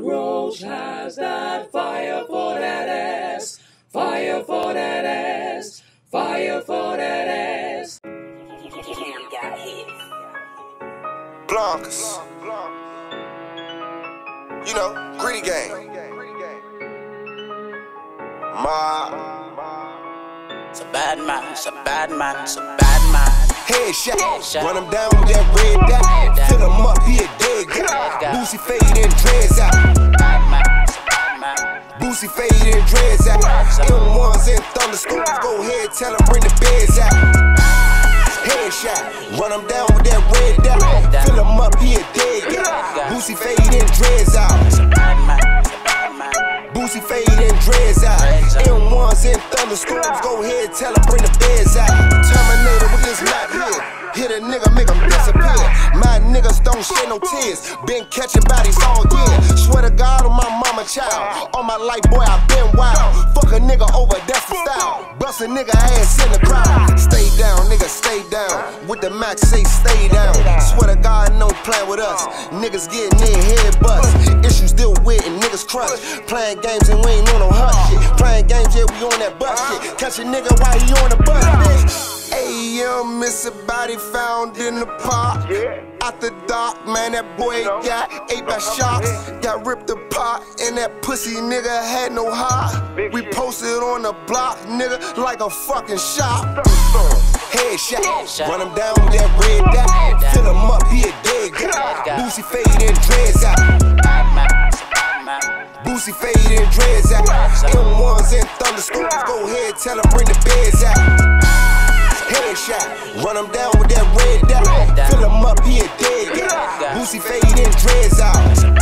Roach has that fire for that ass. Fire for that ass. Fire for that ass. Cam got hit. Blancas. You know, Gritty Gang. It's a bad man, it's a bad man, it's a bad man. Headshot, run him down with that red dot. Fill him up, he a dead guy. Boosie fade and dreads out. Boosie fade and dreads out. M1s and thunderstorms, go ahead, tell him bring the beds out. Headshot, run him down with that red dot. Fill him up, he a dead guy. Boosie fade and dreads out. Boosie fade and dreads out. M1s and thunderstorms, go ahead, tell him bring the beds out. Terminator with this map here. Hit a nigga, make him disappear. My niggas don't shed no tears. Been catching bodies all year. Swear to God on my mama child. All my life, boy, I been wild. Fuck a nigga over, that's the style. Bust a nigga ass in the crowd. Stay down, nigga, stay down. With the max, say stay down. Swear to God, no plan with us. Niggas getting their head bust. Issues still with and niggas crush. Playing games and we ain't on no hush shit. Playing games, yeah, we on that bus shit. Catch a nigga while he on the bus, bitch. AM, miss a body found in the park. Out the dark, man, that boy got ate by sharks. Got ripped apart, and that pussy nigga had no heart. We posted on the block, nigga, like a fucking shop. Headshot, run him down with that red dot. Fill him up, he a dead guy. Boosie fade and dreads out. Boosie fade and dreads out. M1s and thunderstorms, go ahead, tell him bring the beds out. Headshot, run him down with that red dot. Fill him up, he a dead guy. Boosie fade and dreads out.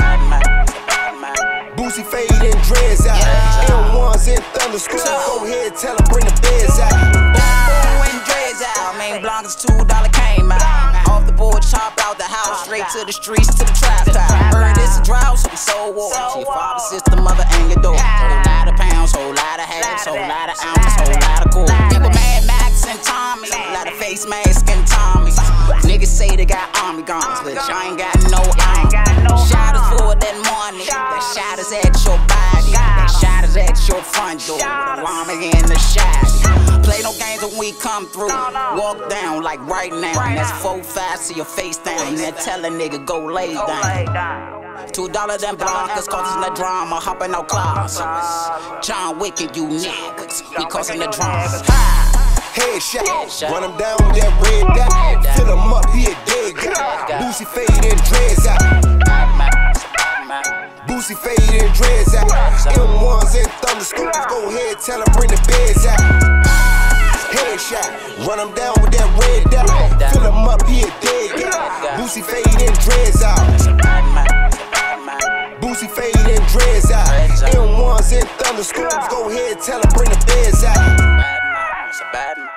Boosie fade and dreads out. M1s and thunderstorms, go ahead, tell him bring the beds out. When dreads out, main Blancas $2 came out. Off the board, chopped out the house, straight to the streets, to the trap town. Heard it's a drought, so we sold water. To your father, sister, mother, and your daughter. Whole lot of pounds, whole lot of halves, whole lot of ounces, whole lot of gold. People Mad Max and Tommy, lot of face mask and Tommy. Niggas say they got army guns, but y'all ain't got no arm. Shot is for that money, that shot is at your body, that shot is at your front door, the llama in the shot. Play no games when we come through. Walk down like right now, and that's 4-5, see your face down, and then tell a nigga go lay down. $2 them Blancas causing the drama, hopping out closets. John Wick and you niggas, we causing the drama. Headshot, run him down with that red dot. Fill him up, he a dead guy. Boosie fade and dreads out. Boosie fade and dreads out. M1s and thunderstorms, go ahead, tell him bring the beds out. Headshot, run him down with that red dot. Fill him up, he a dead guy. Boosie fade and dreads out. Boosie fade and dreads out. M1s and thunderstorms, go ahead, tell him bring the beds out. It's a bad man.